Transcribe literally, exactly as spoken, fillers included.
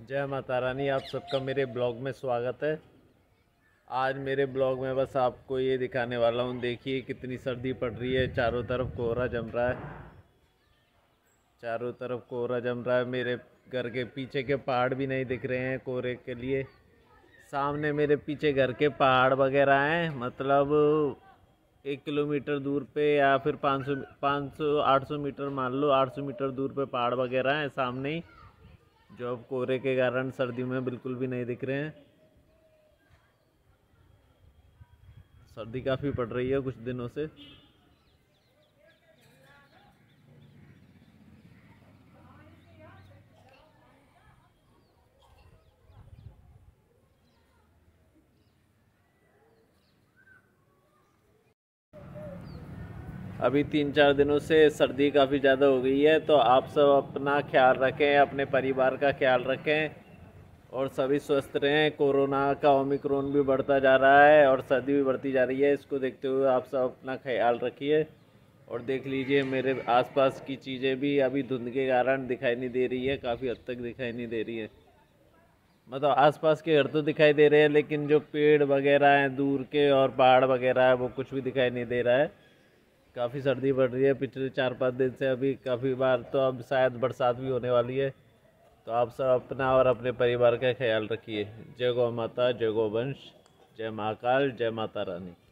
जय माता रानी। आप सबका मेरे ब्लॉग में स्वागत है। आज मेरे ब्लॉग में बस आपको ये दिखाने वाला हूँ। देखिए कितनी सर्दी पड़ रही है, चारों तरफ कोहरा जम रहा है, चारों तरफ कोहरा जम रहा है। मेरे घर के पीछे के पहाड़ भी नहीं दिख रहे हैं कोहरे के लिए। सामने मेरे पीछे घर के पहाड़ वगैरह हैं, मतलब एक किलोमीटर दूर पे या फिर पाँच सौ पाँच सौ आठ सौ मीटर मान लो, आठ सौ मीटर दूर पे पहाड़ वगैरह हैं सामने ही, जो अब कोहरे के कारण सर्दी में बिल्कुल भी नहीं दिख रहे हैं। सर्दी काफ़ी पड़ रही है कुछ दिनों से। अभी तीन चार दिनों से सर्दी काफ़ी ज़्यादा हो गई है, तो आप सब अपना ख्याल रखें, अपने परिवार का ख्याल रखें और सभी स्वस्थ रहें। कोरोना का ओमिक्रॉन भी बढ़ता जा रहा है और सर्दी भी बढ़ती जा रही है। इसको देखते हुए आप सब अपना ख्याल रखिए। और देख लीजिए मेरे आसपास की चीज़ें भी अभी धुंध के कारण दिखाई नहीं दे रही है, काफ़ी हद तक दिखाई नहीं दे रही है। मतलब आसपास के घर तो दिखाई दे रहे हैं, लेकिन जो पेड़ वगैरह हैं दूर के और पहाड़ वगैरह है वो कुछ भी दिखाई नहीं दे रहा है। काफ़ी सर्दी बढ़ रही है पिछले चार पाँच दिन से। अभी काफ़ी बार तो अब शायद बरसात भी होने वाली है। तो आप सब अपना और अपने परिवार का ख्याल रखिए। जय गौ माता, जय गौ वंश, जय महाकाल, जय माता रानी।